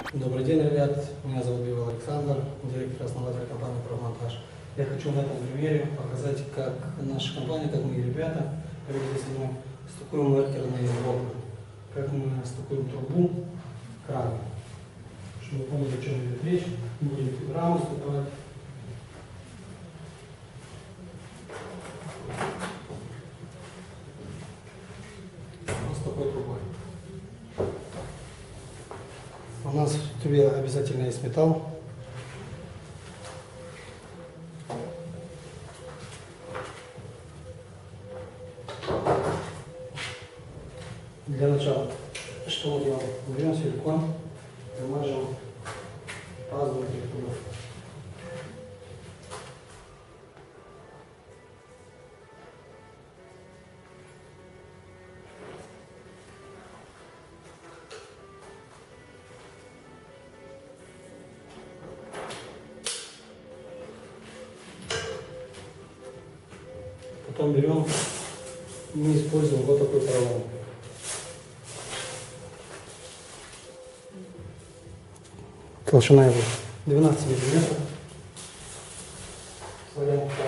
Добрый день, ребят. Меня зовут Бивол Александр, директор, основатель компании «Профмонтаж». Я хочу на этом примере показать, как наша компания, как мы ребята, если мы стыкуем маркерные блоки, как мы стыкуем трубу крана. Чтобы вы поняли, о чем идет речь, мы будем раму стыковать. Вот с такой трубой. У нас в трубе обязательно есть металл. Для начала, что мы делаем? Берем силикон, намажем пазлы трубы. Потом берем, мы используем вот такой поролон. Толщина его 12 миллиметров. Вставляем так.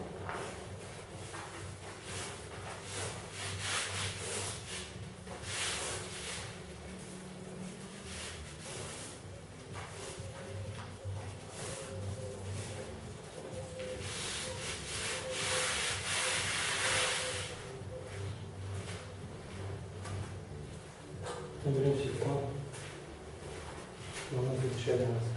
Берем силикон. Он будет еще один раз.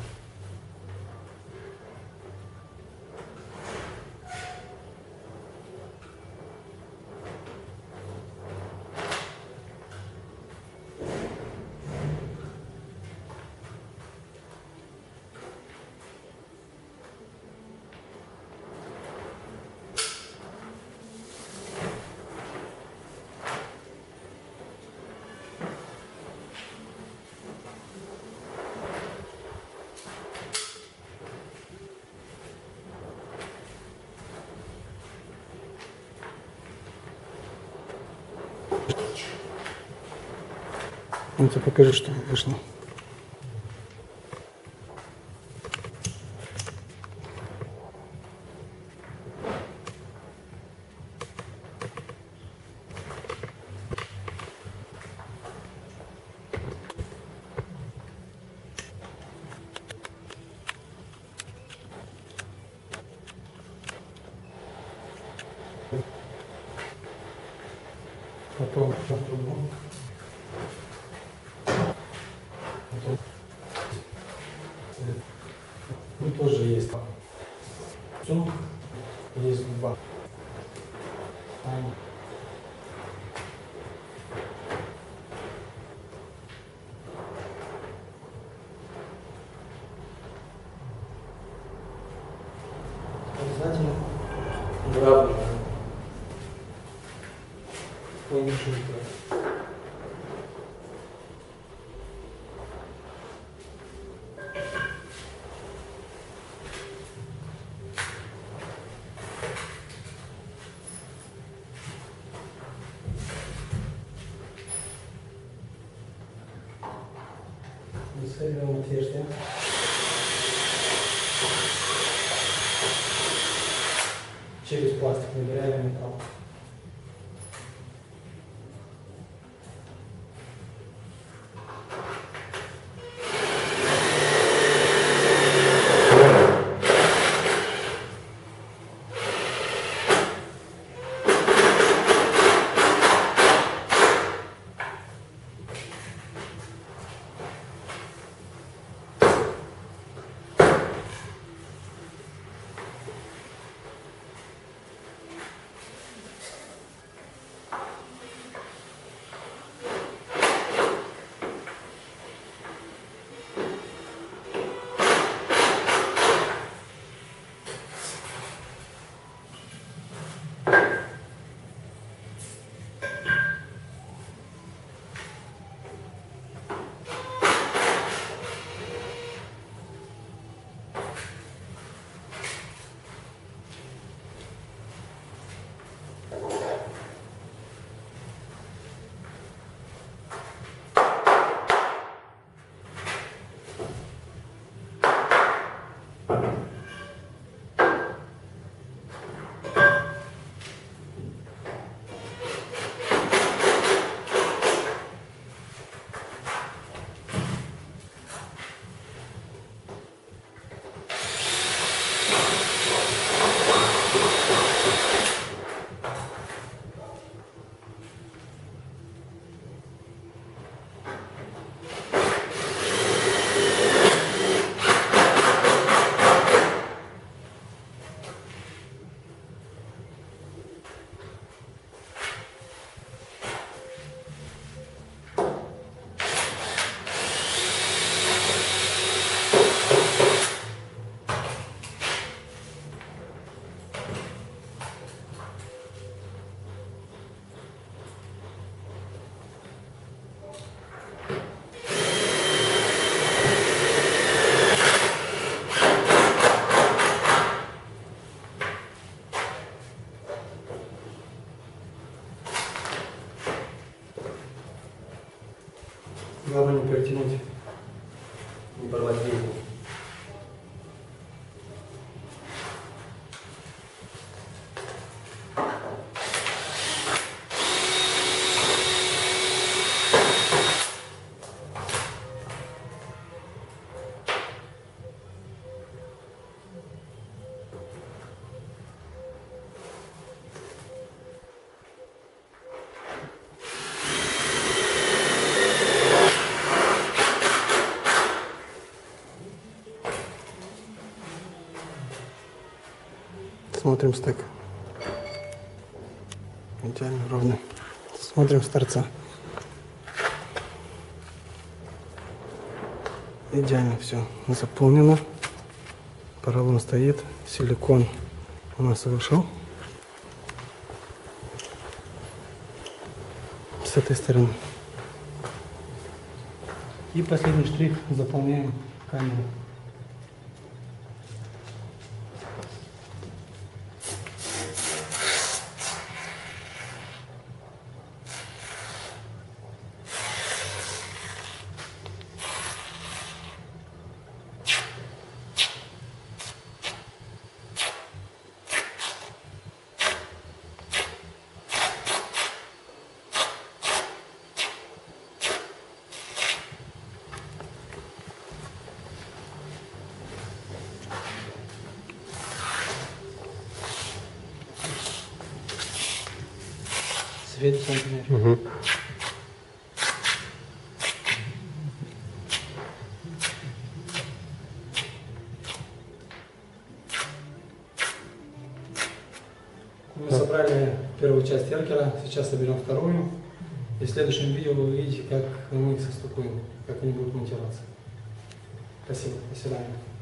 Ну, тебе покажи, что вышло. Потом трубу. Тут тоже есть. Тут есть губа. Обязательно грабли. Высверлим отверстие. Через пластик выбираем металл. Главное не перетянуть, не порвать линию. Смотрим стык. Идеально ровно. Смотрим с торца. Идеально все заполнено. Поролон стоит. Силикон у нас вышел. С этой стороны. И последний штрих заполняем камеру. Свет сантиметр. Угу. Мы собрали первую часть эркера, сейчас соберем вторую. И в следующем видео вы увидите, как мы их состыкуем, как они будут монтироваться. Спасибо, до свидания.